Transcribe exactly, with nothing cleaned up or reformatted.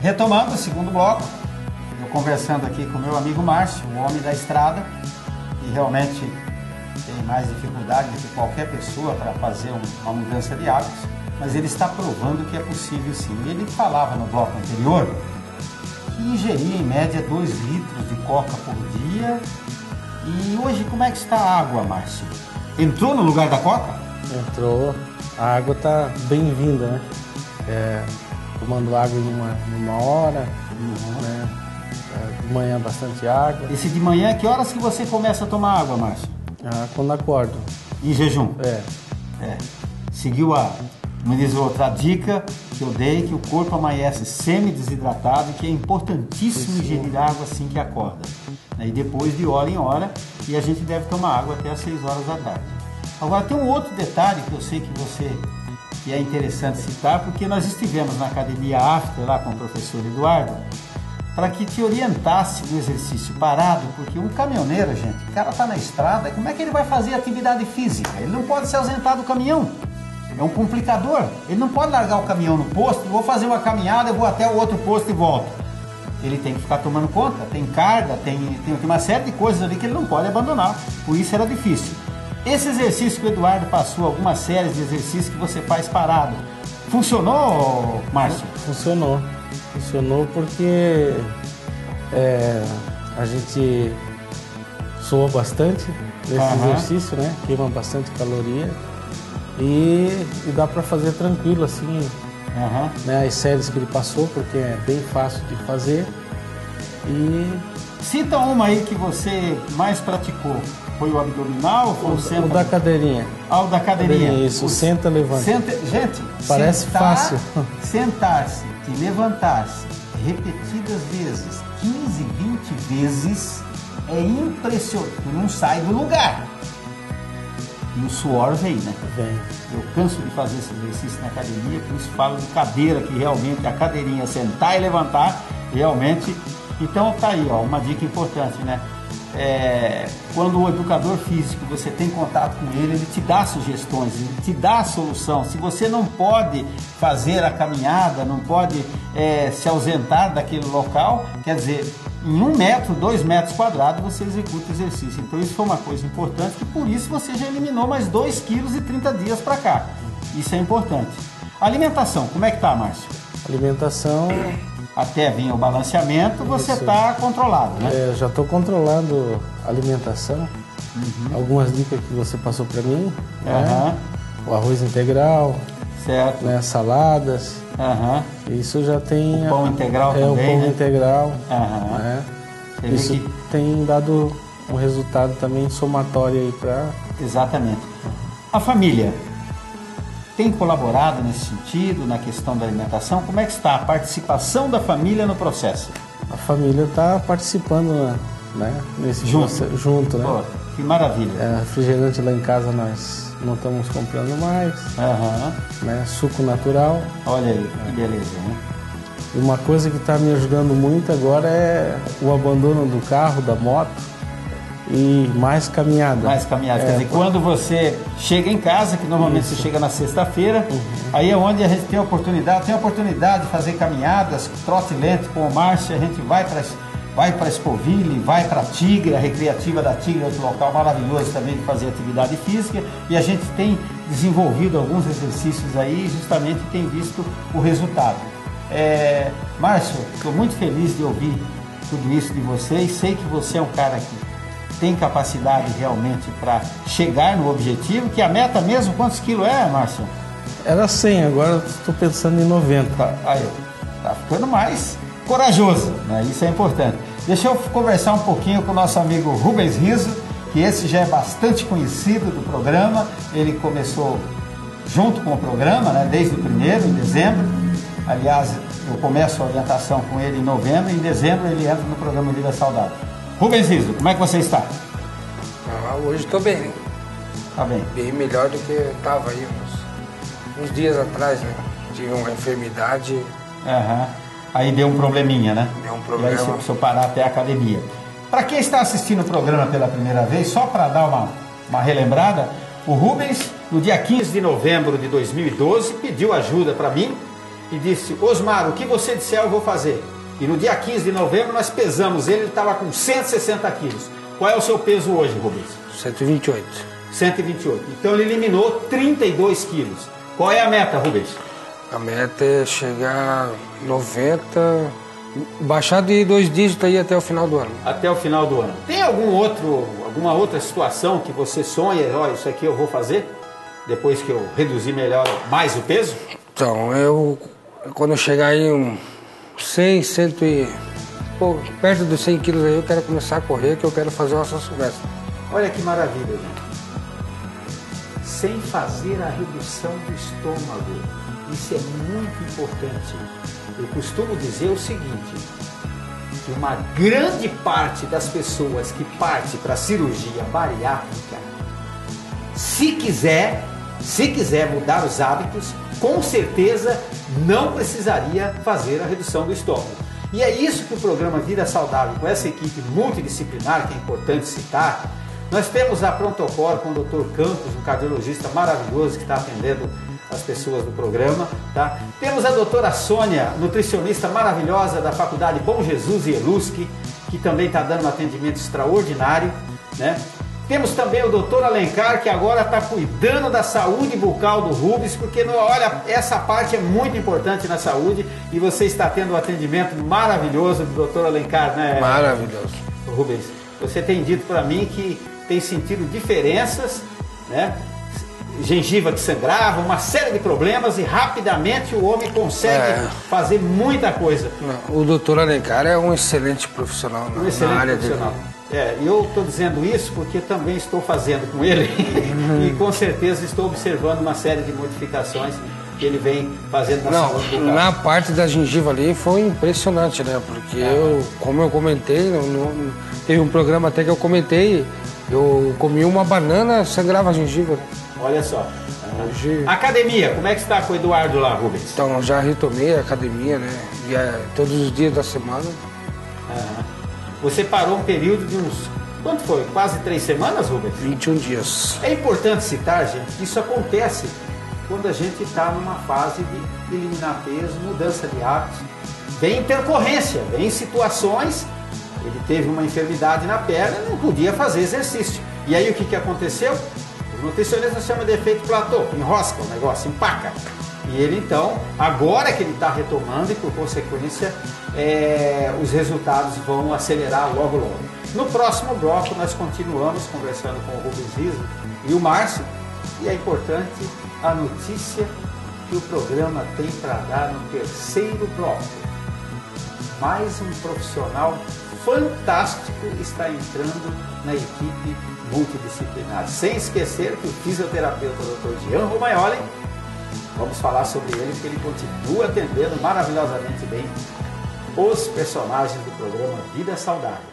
retomando o segundo bloco, eu conversando aqui com o meu amigo Márcio, o homem da estrada, que realmente tem mais dificuldade do que qualquer pessoa para fazer uma mudança de hábitos, mas ele está provando que é possível sim. Ele falava no bloco anterior que ingeria em média dois litros de coca por dia. E hoje como é que está a água, Márcio? Entrou no lugar da coca? Entrou. A água está bem-vinda, né? É, tomando água em uma, em uma hora, uhum. né? É, de manhã bastante água. Esse de manhã, que horas que você começa a tomar água, Márcio? Ah, quando acordo. Em jejum? É. É. Seguiu a, como diz outra dica que eu dei, que o corpo amanhece semi-desidratado e que é importantíssimo Isso. ingerir água assim que acorda. E depois de hora em hora, e a gente deve tomar água até às seis horas da tarde. Agora tem um outro detalhe que eu sei que você que é interessante citar, porque nós estivemos na academia After lá com o professor Eduardo, para que te orientasse no exercício parado, porque um caminhoneiro, gente, o cara está na estrada, como é que ele vai fazer atividade física? Ele não pode se ausentar do caminhão, é um complicador, ele não pode largar o caminhão no posto, vou fazer uma caminhada, eu vou até o outro posto e volto. Ele tem que ficar tomando conta, tem carga, tem, tem uma série de coisas ali que ele não pode abandonar, por isso era difícil. Esse exercício que o Eduardo passou, algumas séries de exercícios que você faz parado, funcionou, Márcio? Funcionou, funcionou porque é, a gente soa bastante nesse uhum. exercício, né? Queima bastante caloria e, e dá para fazer tranquilo assim, uhum. né? As séries que ele passou, porque é bem fácil de fazer. E cita uma aí que você mais praticou. Foi o abdominal? Foi o, o, senta... o da cadeirinha. Ah, o da cadeirinha. cadeirinha isso, o... senta, levanta. Senta... Gente, parece sentar, fácil. Sentar-se e levantar-se repetidas vezes, quinze, vinte vezes, é impressionante. Tu não sai do lugar. E o suor vem, né? Vem. Eu canso de fazer esse exercício na academia, por isso falo de cadeira, que realmente a cadeirinha, sentar e levantar, realmente. Então tá aí, ó, uma dica importante, né? É, quando o educador físico, você tem contato com ele, ele te dá sugestões, ele te dá a solução. Se você não pode fazer a caminhada, não pode é, se ausentar daquele local, quer dizer, em um metro, dois metros quadrados você executa o exercício. Então isso foi uma coisa importante, e por isso você já eliminou mais dois quilos e trinta dias para cá. Isso é importante. Alimentação, como é que tá, Márcio? Alimentação... Até vir o balanceamento, você está controlado, né? É, já estou controlando a alimentação. Uhum. Algumas dicas que você passou para mim. Uhum. Né? O arroz integral. Certo. Né? Saladas. Uhum. Isso já tem... O pão integral é, também, o pão né? integral. Uhum. Né? Isso que... tem dado um resultado também somatório aí para... Exatamente. A família tem colaborado nesse sentido, na questão da alimentação? Como é que está a participação da família no processo? A família está participando, né, nesse junto, processo, junto, né? Pô, que maravilha. É, refrigerante lá em casa nós não estamos comprando mais, uhum. né? Suco natural. Olha aí, que beleza, né? E uma coisa que está me ajudando muito agora é o abandono do carro, da moto. E mais caminhada. Mais caminhada. É, quer dizer, por... quando você chega em casa, que normalmente Isso. você chega na sexta-feira, uhum. aí é onde a gente tem a oportunidade, tem a oportunidade de fazer caminhadas, trote lento com o Márcio, a gente vai para vai para Espoville, vai para a Tigre, a recreativa da Tigre, outro local maravilhoso também de fazer atividade física, e a gente tem desenvolvido alguns exercícios aí e justamente tem visto o resultado. É, Márcio, estou muito feliz de ouvir tudo isso de você e sei que você é um cara que tem capacidade realmente para chegar no objetivo, que a meta mesmo, quantos quilos é, Márcio? Era cem, agora estou pensando em noventa. Tá, aí, tá ficando mais corajoso, né? Isso é importante. Deixa eu conversar um pouquinho com o nosso amigo Rubens Riso, que esse já é bastante conhecido do programa, ele começou junto com o programa, né, desde o primeiro, em dezembro. Aliás, eu começo a orientação com ele em novembro, e em dezembro ele entra no programa Vida Saudável. Rubens Riso, como é que você está? Ah, hoje estou bem, né? Tá bem. Bem melhor do que estava aí uns, uns dias atrás, né? Tive uma enfermidade. Uhum. Aí deu um probleminha, né? Deu um problema. E aí você precisou parar até a academia. Para quem está assistindo o programa pela primeira vez, só para dar uma, uma relembrada, o Rubens, no dia quinze de novembro de dois mil e doze, pediu ajuda para mim e disse, Osmar, o que você disser eu vou fazer. E no dia quinze de novembro nós pesamos ele, ele estava com cento e sessenta quilos. Qual é o seu peso hoje, Rubens? cento e vinte e oito. cento e vinte e oito. Então ele eliminou trinta e dois quilos. Qual é a meta, Rubens? A meta é chegar a noventa, baixar de dois dígitos aí até o final do ano. Até o final do ano. Tem algum outro, alguma outra situação que você sonha, olha, isso aqui eu vou fazer, depois que eu reduzir melhor mais o peso? Então, eu, quando eu chegar em um cem, cem e... Pô, perto dos cem quilos aí, eu quero começar a correr, que eu quero fazer uma São Silvestre. Olha que maravilha, gente. Sem fazer a redução do estômago. Isso é muito importante. Eu costumo dizer o seguinte, que uma grande parte das pessoas que parte para a cirurgia bariátrica, se quiser, se quiser mudar os hábitos, com certeza não precisaria fazer a redução do estômago. E é isso que o programa Vida Saudável, com essa equipe multidisciplinar, que é importante citar, nós temos a Prontocor com o doutor Campos, um cardiologista maravilhoso que está atendendo as pessoas do programa, tá? Temos a doutora Sônia, nutricionista maravilhosa da Faculdade Bom Jesus e Elusque, que também está dando um atendimento extraordinário, né? Temos também o doutor Alencar, que agora está cuidando da saúde bucal do Rubens, porque, olha, essa parte é muito importante na saúde e você está tendo um atendimento maravilhoso do doutor Alencar, né? Maravilhoso. Rubens, você tem dito para mim que tem sentido diferenças, né? Gengiva que sangrava, uma série de problemas e rapidamente o homem consegue é. fazer muita coisa. Não, o doutor Alencar é um excelente profissional na, um excelente na área profissional. dele. É, eu estou dizendo isso porque também estou fazendo com ele uhum. e com certeza estou observando uma série de modificações que ele vem fazendo na Não, saúde bucal. Na parte da gengiva ali foi impressionante, né? Porque ah. eu, como eu comentei, não, não, teve um programa até que eu comentei, eu comi uma banana, sangrava a gengiva. Né? Olha só. Hoje... Academia, como é que está com o Eduardo lá, Rubens? Então, já retomei a academia, né? E é todos os dias da semana. Aham. Você parou um período de uns... Quanto foi? Quase três semanas, Rubens? vinte e um dias. É importante citar, gente, que isso acontece quando a gente está numa fase de eliminar peso, mudança de hábitos. Vem intercorrência, vem situações... Ele teve uma enfermidade na perna e não podia fazer exercício. E aí o que, que aconteceu? Os nutricionistas chamam de efeito platô, enrosca o negócio, empaca. E ele então, agora que ele está retomando e por consequência é, os resultados vão acelerar logo logo. No próximo bloco nós continuamos conversando com o Rubens Riso e o Márcio. E é importante a notícia que o programa tem para dar no terceiro bloco. Mais um profissional fantástico está entrando na equipe multidisciplinar. Sem esquecer que o fisioterapeuta doutor Jean Romaioli, vamos falar sobre ele, que ele continua atendendo maravilhosamente bem os personagens do programa Vida Saudável.